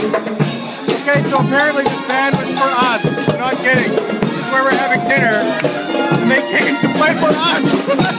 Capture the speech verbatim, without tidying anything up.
Okay, so apparently this band was for us. I'm not kidding. This is where we're having dinner. And they came to play for us.